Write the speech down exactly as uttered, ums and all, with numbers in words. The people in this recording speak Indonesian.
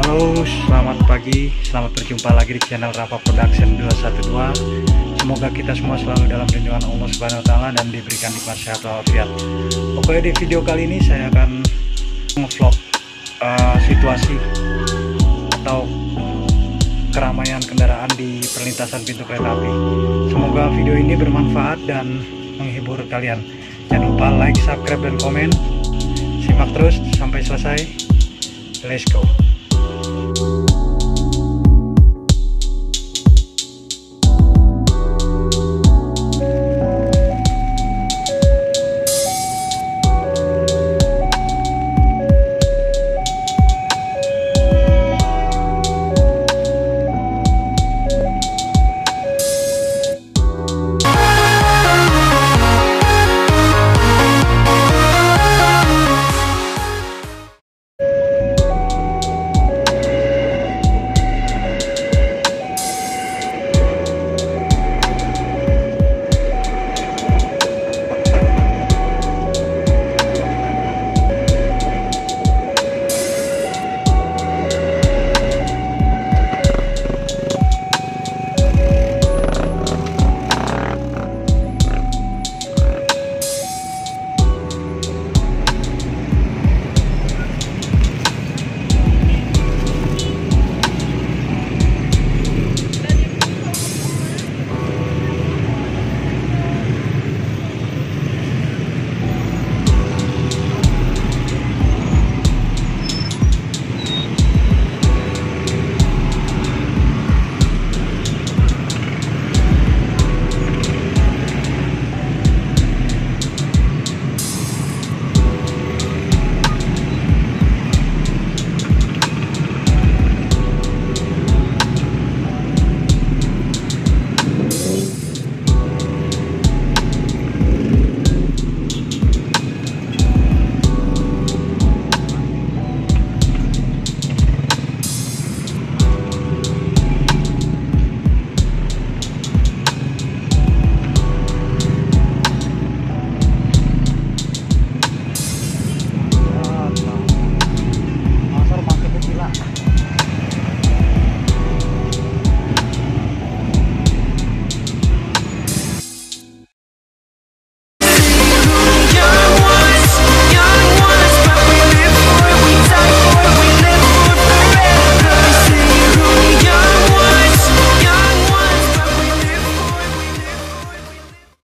Halo, selamat pagi, selamat berjumpa lagi di channel Rafa Production dua satu dua. Semoga kita semua selalu dalam lindungan Allah Subhanahu wa taala dan diberikan nikmat sehat walafiat. Oke, di video kali ini saya akan ngevlog uh, situasi atau keramaian kendaraan di perlintasan pintu kereta api. Semoga video ini bermanfaat dan menghibur kalian. Jangan lupa like, subscribe, dan komen. Simak terus sampai selesai. Let's go.